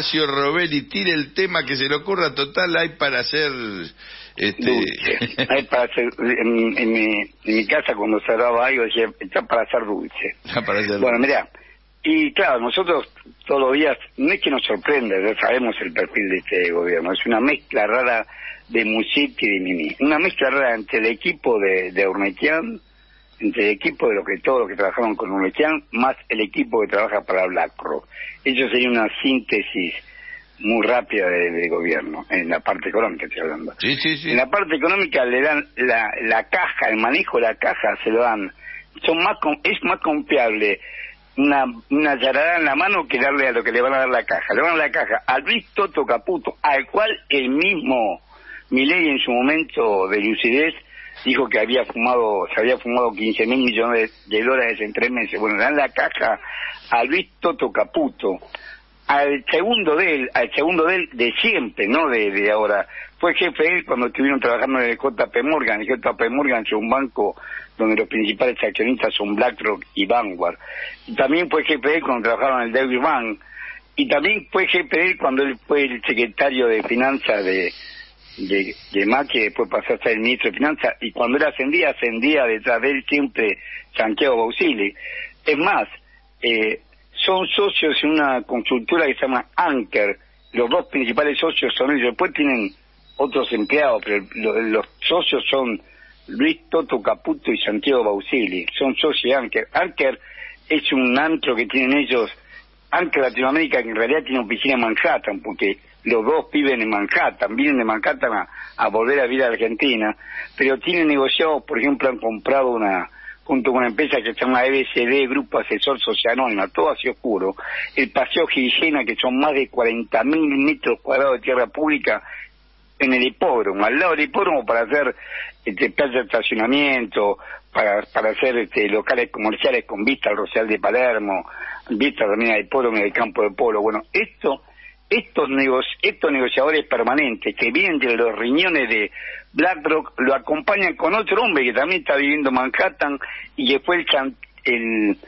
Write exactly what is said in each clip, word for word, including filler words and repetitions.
Horacio Robelli tire el tema que se le ocurra, total, hay para hacer... Este... Dulce. Hay para hacer, en, en, mi, en mi casa cuando se daba algo decía, está para hacer dulce. Está para hacer bueno, dulce. mirá, y claro, nosotros todos los días, no es que nos sorprenda, ya sabemos el perfil de este gobierno, es una mezcla rara de Musit y de Mimi, una mezcla rara entre el equipo de, de Urnequian, entre el equipo de lo que todos los que trabajaron con Urnequian, más el equipo que trabaja para BlackRock. Eso sería una síntesis muy rápida de, de gobierno, en la parte económica estoy hablando. Sí, sí, sí. En la parte económica le dan la, la caja, el manejo de la caja se lo dan, son más es más confiable una una yarada en la mano que darle a lo que le van a dar la caja. Le van a dar la caja a Luis Toto Caputo, al cual el mismo Milei en su momento de lucidez dijo que había fumado, se había fumado quince mil millones de dólares en tres meses. Bueno, le dan la caja a Luis Toto Caputo, al segundo de él, al segundo de él de siempre, no de, de ahora. Fue jefe de él cuando estuvieron trabajando en el J P Morgan. El J P Morgan es un banco donde los principales accionistas son BlackRock y Vanguard. Y también fue jefe de él cuando trabajaron en el Deutsche Bank. Y también fue jefe de él cuando él fue el secretario de Finanzas de, de, de Macri, después pasó a ser el ministro de Finanzas. Y cuando él ascendía, ascendía detrás de él siempre Santiago Bausili. Es más, eh, son socios en una consultora que se llama Anker. Los dos principales socios son ellos. Después tienen otros empleados, pero lo, los socios son Luis Toto Caputo y Santiago Bausili. Son socios de Anker. Anker es un antro que tienen ellos, Anker Latinoamérica, que en realidad tiene oficina en Manhattan, porque los dos viven en Manhattan, vienen de Manhattan a, a volver a vivir a Argentina, pero tienen negociados, por ejemplo, han comprado una... junto con una empresa que se llama E B C D, Grupo Asesor Social Anónima, todo así oscuro, el Paseo Gilgena, que son más de cuarenta mil metros cuadrados de tierra pública en el hipódromo, al lado del hipódromo, para hacer este, plazas de estacionamiento, para para hacer este, locales comerciales con vista al Rosal de Palermo, vista también al hipódromo y al campo de polo. Bueno, esto estos negoci estos negociadores permanentes que vienen de los riñones de BlackRock lo acompañan con otro hombre que también está viviendo en Manhattan y que fue el el,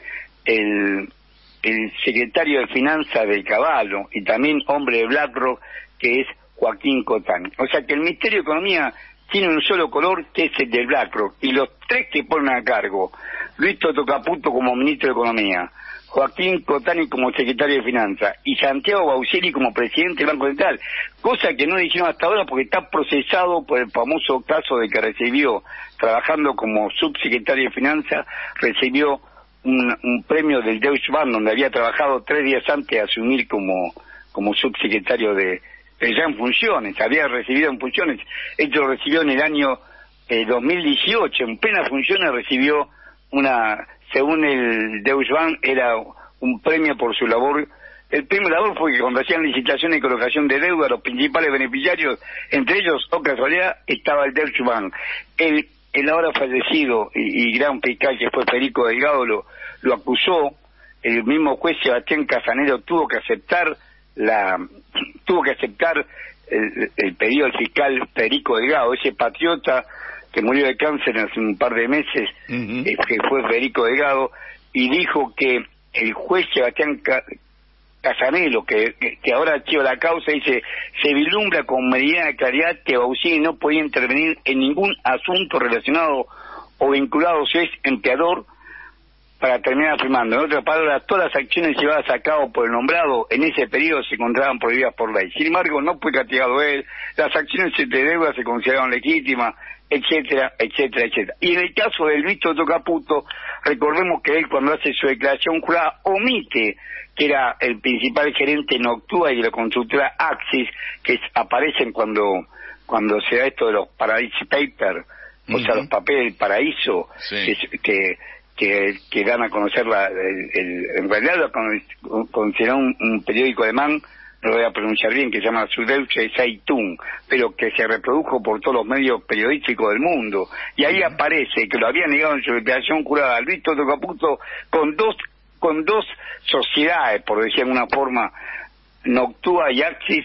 el, el secretario de Finanzas de Caballo y también hombre de BlackRock, que es Joaquín Cotán. O sea que el Ministerio de Economía tiene un solo color, que es el de BlackRock, y los tres que ponen a cargo, Luis Toto Caputo como ministro de Economía, Joaquín Cotani como secretario de Finanzas y Santiago Bausili como presidente del Banco Central, cosa que no dijeron hasta ahora porque está procesado por el famoso caso de que recibió, trabajando como subsecretario de Finanzas, recibió un, un premio del Deutsche Bank, donde había trabajado tres días antes de asumir como, como subsecretario de, de ya en funciones, había recibido en funciones, esto lo recibió en el año eh, dos mil dieciocho, en plenas funciones recibió una... Según el Deutsche Bank, era un premio por su labor. El premio de labor fue que cuando hacían licitaciones y colocación de deuda, los principales beneficiarios, entre ellos, o casualidad, estaba el Deutsche Bank. El, el ahora fallecido y, y gran fiscal que fue Federico Delgado lo, lo acusó. El mismo juez Sebastián Casanero tuvo que aceptar la tuvo que aceptar el, el pedido del fiscal Federico Delgado, ese patriota que murió de cáncer hace un par de meses, uh-huh. eh, que fue Federico Delgado, y dijo que el juez Sebastián Ca Casanelo, que, que, que ahora archiva la causa, dice, se vislumbra con meridiana claridad que Bausili no podía intervenir en ningún asunto relacionado o vinculado, si es empleador, para terminar afirmando. En otras palabras, todas las acciones llevadas a cabo por el nombrado en ese periodo se encontraban prohibidas por ley. Sin embargo, no fue castigado él, las acciones de deuda se consideraron legítimas, etcétera, etcétera, etcétera. Y en el caso del Luis Toto Caputo, recordemos que él cuando hace su declaración jurada omite que era el principal gerente en Noctua y de la constructora Axis, que es, aparecen cuando cuando se da esto de los Paradise Papers, uh-huh. o sea, los papeles del paraíso, sí. que, que que, que dan a conocer la, el, el, en realidad lo consideró un, un periódico alemán, no lo voy a pronunciar bien, que se llama Süddeutsche Zeitung, pero que se reprodujo por todos los medios periodísticos del mundo, y ahí uh-huh. aparece que lo había negado en su declaración jurada a Luis Toto Caputo con dos con dos sociedades, por decir de alguna forma, Noctua y Axis,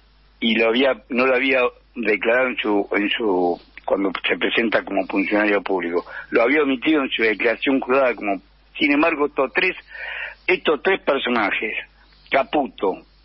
y lo había no lo había declarado en su en su cuando se presenta como funcionario público, lo había omitido en su declaración jurada. Como sin embargo estos tres estos tres personajes, Caputo,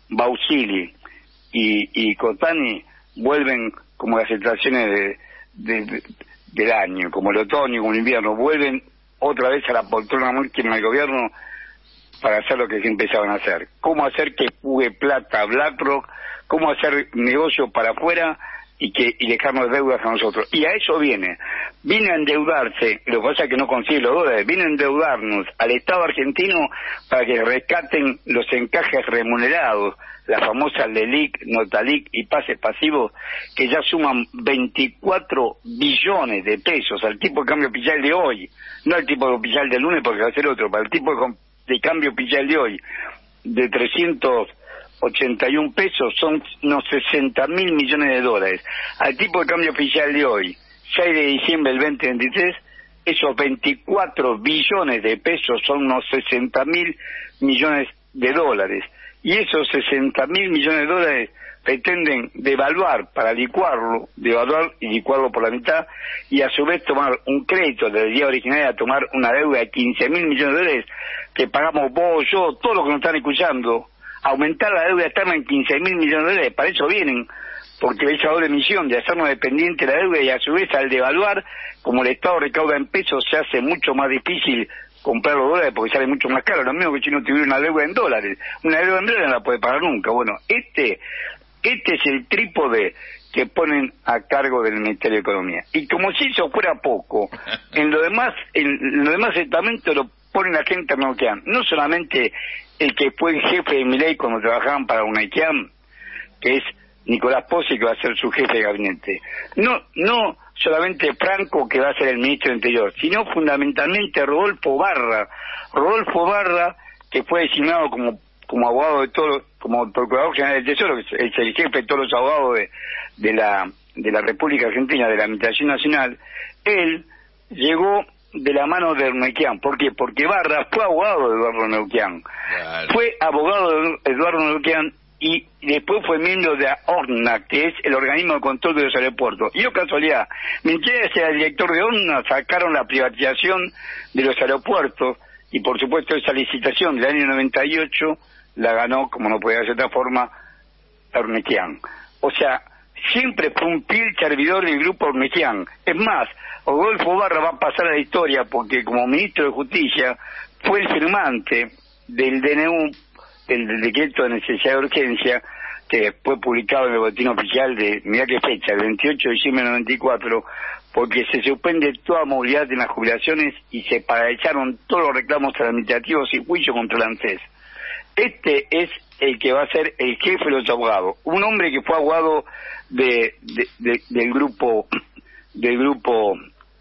Bausili y, y Cotani vuelven como las estaciones de, de, de, del año, como el otoño, como el invierno, vuelven otra vez a la poltrona última del gobierno para hacer lo que siempre empezaban a hacer. Cómo hacer que fugue plata a BlackRock, cómo hacer negocio para afuera y que y dejarnos deudas a nosotros. Y a eso viene. Viene a endeudarse, lo que pasa es que no consigue los dólares, viene a endeudarnos al Estado argentino para que rescaten los encajes remunerados, las famosas LELIC, Notalic y pases pasivos, que ya suman veinticuatro billones de pesos al tipo de cambio oficial de hoy, no al tipo de oficial del lunes porque va a ser otro, para el tipo de, de cambio oficial de hoy, de trescientos ochenta y un pesos, son unos sesenta mil millones de dólares. Al tipo de cambio oficial de hoy, seis de diciembre del veinte veintitrés, esos veinticuatro billones de pesos son unos sesenta mil millones de dólares. Y esos sesenta mil millones de dólares pretenden devaluar para licuarlo, devaluar y licuarlo por la mitad, y a su vez tomar un crédito de la idea original a tomar una deuda de quince mil millones de dólares que pagamos vos, yo, todos los que nos están escuchando, aumentar la deuda externa en quince mil millones de dólares. Para eso vienen, porque esa doble misión de hacernos dependiente de la deuda, y a su vez al devaluar, como el Estado recauda en pesos, se hace mucho más difícil comprar los dólares porque sale mucho más caro. Lo mismo que si no tuviera una deuda en dólares. Una deuda en dólares no la puede pagar nunca. Bueno, este este es el trípode que ponen a cargo del Ministerio de Economía. Y como si eso fuera poco, en lo demás, en los demás estamentos lo ponen la gente Neuquén. No solamente el que fue el jefe de Milei cuando trabajaban para UNAICAM, que es Nicolás Pozzi, que va a ser su jefe de gabinete. No, no solamente Franco, que va a ser el ministro del Interior, sino fundamentalmente Rodolfo Barra. Rodolfo Barra, que fue designado como como abogado de todo, como procurador general del Tesoro, que es el jefe de todos los abogados de, de la de la República Argentina, de la Administración Nacional. Él llegó de la mano de Neuquén. ¿Por qué? Porque Barra fue abogado de Eduardo Neuquén. Claro. Fue abogado de Eduardo Neuquén y después fue miembro de ORNA, que es el organismo de control de los aeropuertos. Y, oh casualidad, mientras era el director de ORNA, sacaron la privatización de los aeropuertos, y por supuesto esa licitación del año noventa y ocho la ganó, como no podía ser de otra forma, Ornequian. O sea, siempre fue un fiel servidor del grupo Ornequian. Es más, Rodolfo Barra va a pasar a la historia porque como ministro de Justicia fue el firmante del D N U, el decreto de necesidad de urgencia, que fue publicado en el boletín oficial de, mirá qué fecha, el veintiocho de diciembre de noventa y cuatro, porque se suspende toda movilidad en las jubilaciones y se paralizaron todos los reclamos administrativos y juicio contra el ANSES. Este es el que va a ser el jefe de los abogados, un hombre que fue abogado de, de, de, del grupo del grupo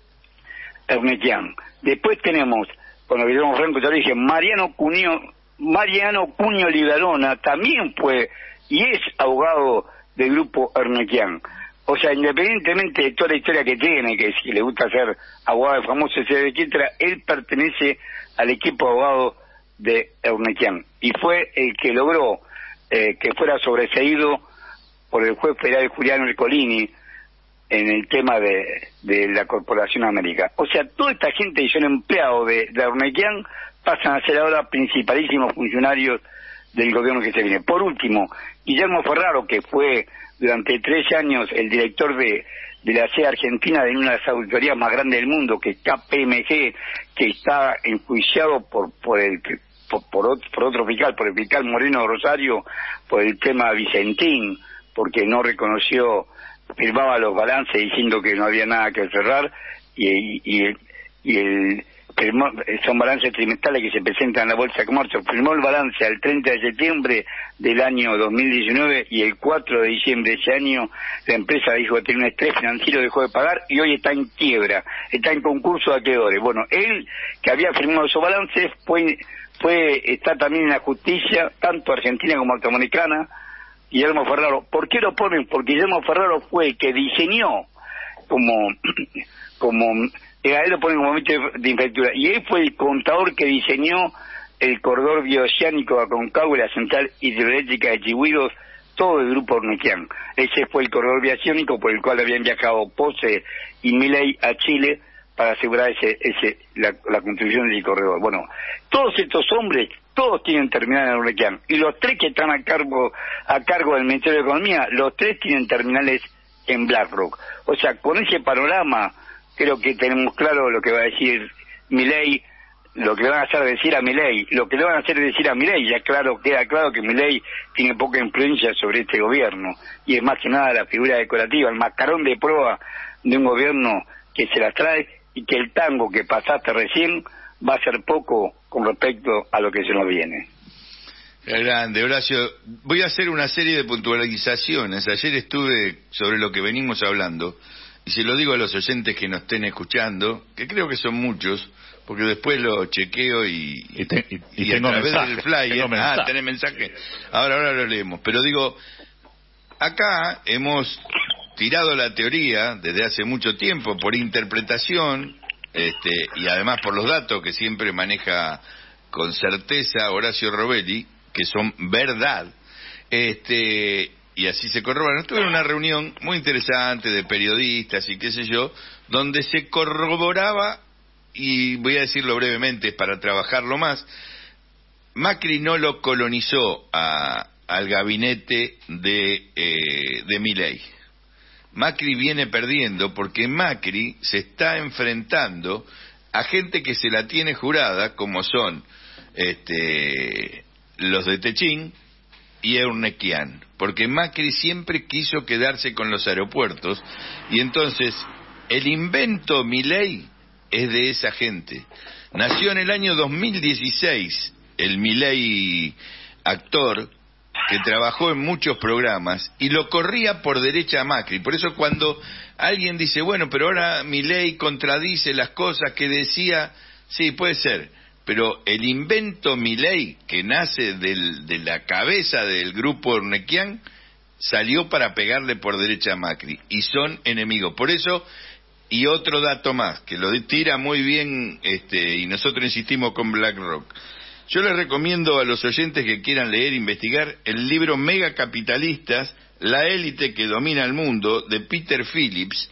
Ernequian. Después tenemos, con Guillermo Franco, ya dije, Mariano Cuño, Mariano Cuño Libarona, también fue y es abogado del grupo Ernequian. O sea, independientemente de toda la historia que tiene, que si le gusta ser abogado de famoso, etcétera, él pertenece al equipo de abogados de Ernequian y fue el que logró eh, que fuera sobreseído por el juez federal Juliano Ercolini en el tema de, de la Corporación América. O sea, toda esta gente que son empleados de, de Ernequian pasan a ser ahora principalísimos funcionarios del gobierno que se viene. Por último, Guillermo Ferraro, que fue durante tres años el director de, de la C E A Argentina, de una de las auditorías más grandes del mundo, que es K P M G, que está enjuiciado por por el por, por, otro, por otro fiscal, por el fiscal Moreno Rosario, por el tema Vicentín, porque no reconoció, firmaba los balances diciendo que no había nada que cerrar, y, y, y el, y el son balances trimestrales que se presentan en la Bolsa de Comercio. Firmó el balance al treinta de septiembre del año dos mil diecinueve y el cuatro de diciembre de ese año la empresa dijo que tenía un estrés financiero, dejó de pagar y hoy está en quiebra, está en concurso de acreedores. Bueno, él, que había firmado esos balances, fue, fue está también en la justicia, tanto argentina como norteamericana. Guillermo Ferraro, ¿por qué lo ponen? Porque Guillermo Ferraro fue el que diseñó como como a él lo ponen como ministro de infraestructura, y él fue el contador que diseñó el corredor bioceánico de Aconcagua y la central hidroeléctrica de Chigüidos, todo el grupo Ornequian. Ese fue el corredor bioceánico por el cual habían viajado Pose y Milei a Chile para asegurar ese ese la, la construcción del corredor. Bueno, todos estos hombres, todos tienen terminal en Urnequian. Y los tres que están a cargo a cargo del Ministerio de Economía, los tres tienen terminales en BlackRock. O sea, con ese panorama, creo que tenemos claro lo que va a decir Milei, lo que le van a hacer decir a Milei, lo que le van a hacer decir a Milei, ya claro, queda claro que Milei tiene poca influencia sobre este gobierno, y es más que nada la figura decorativa, el mascarón de proa de un gobierno que se las trae, y que el tango que pasaste recién va a ser poco con respecto a lo que se nos viene. Grande, Horacio. Voy a hacer una serie de puntualizaciones. Ayer estuve sobre lo que venimos hablando, y se lo digo a los oyentes que nos estén escuchando, que creo que son muchos, porque después lo chequeo y, y, te, y, y, y a tengo través mensaje, del flyer, tengo ah, tenés mensaje, ahora, ahora lo leemos, pero digo, acá hemos tirado la teoría desde hace mucho tiempo por interpretación, este, y además por los datos que siempre maneja con certeza Horacio Robelli, que son verdad, este, y así se corroboran. Estuve en una reunión muy interesante de periodistas y qué sé yo, donde se corroboraba, y voy a decirlo brevemente para trabajarlo más, Macri no lo colonizó a, al gabinete de, eh, de Milei. Macri viene perdiendo porque Macri se está enfrentando a gente que se la tiene jurada, como son este, los de Techín y Urnequian, porque Macri siempre quiso quedarse con los aeropuertos, y entonces el invento Milei es de esa gente. Nació en el año dos mil dieciséis el Milei actor, que trabajó en muchos programas y lo corría por derecha a Macri. Por eso cuando alguien dice, bueno, pero ahora Milei contradice las cosas que decía, sí, puede ser, pero el invento Milei, que nace del, de la cabeza del grupo Urnequian, salió para pegarle por derecha a Macri, y son enemigos. Por eso, y otro dato más, que lo tira muy bien, este, y nosotros insistimos con BlackRock. Yo les recomiendo a los oyentes que quieran leer e investigar el libro Megacapitalistas, la élite que domina el mundo, de Peter Phillips,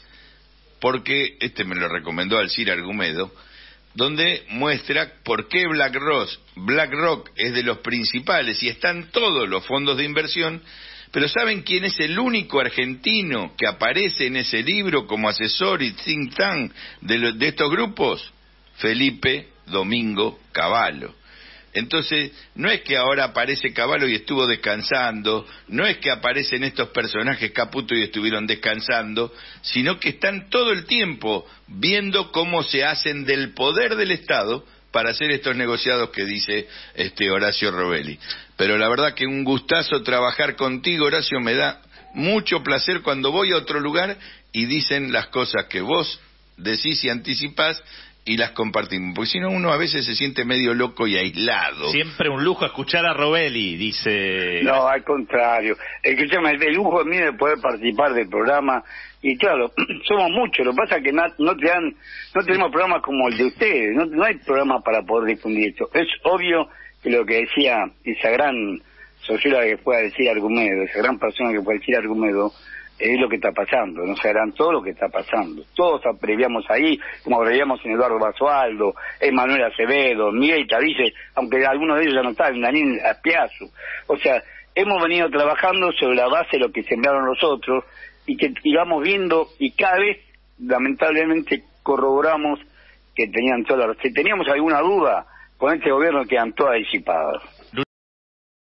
porque este me lo recomendó Alcir Argumedo, donde muestra por qué BlackRock, BlackRock es de los principales, y están todos los fondos de inversión. Pero ¿saben quién es el único argentino que aparece en ese libro como asesor y think tank de, lo, de estos grupos? Felipe Domingo Cavallo. Entonces, no es que ahora aparece Cavallo y estuvo descansando, no es que aparecen estos personajes Caputo y estuvieron descansando, sino que están todo el tiempo viendo cómo se hacen del poder del Estado para hacer estos negociados que dice este Horacio Robelli. Pero la verdad que un gustazo trabajar contigo, Horacio, me da mucho placer cuando voy a otro lugar y dicen las cosas que vos decís y anticipás y las compartimos, porque si no uno a veces se siente medio loco y aislado. Siempre un lujo escuchar a Robelli, dice... No, al contrario, escúchame, el lujo es mío de poder participar del programa, y claro, somos muchos, lo que pasa es que no, no te dan, no tenemos programas como el de ustedes, no, no hay programa para poder difundir esto. Es obvio que lo que decía esa gran socióloga que fue a decir Argumedo, esa gran persona que fue a decir Argumedo, es lo que está pasando, no sabrán todo lo que está pasando. Todos abreviamos ahí, como abreviamos en Eduardo Basualdo, Emanuel Acevedo, Miguel Tavice, aunque algunos de ellos ya no están, Daniel Aspiazu. O sea, hemos venido trabajando sobre la base de lo que sembraron los otros, y que íbamos viendo, y cada vez, lamentablemente, corroboramos que tenían todas las... Si teníamos alguna duda, con este gobierno quedan todas disipadas.